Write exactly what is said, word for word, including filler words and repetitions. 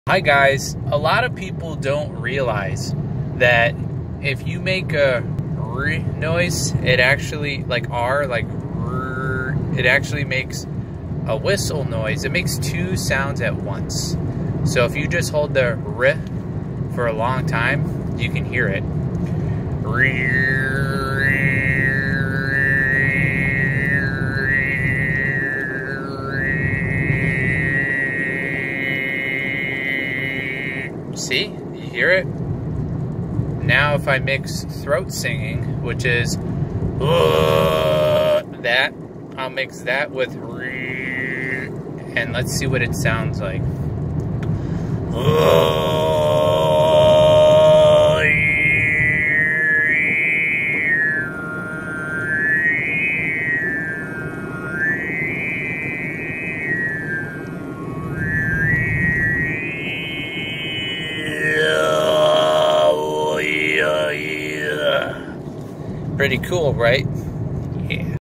Hi guys, a lot of people don't realize that if you make a R noise, it actually, like R, like R, it actually makes a whistle noise. It makes two sounds at once. So if you just hold the R for a long time, you can hear it. See? You hear it? Now if I mix throat singing, which is uh, that, I'll mix that with and let's see what it sounds like. Pretty cool, right? Yeah.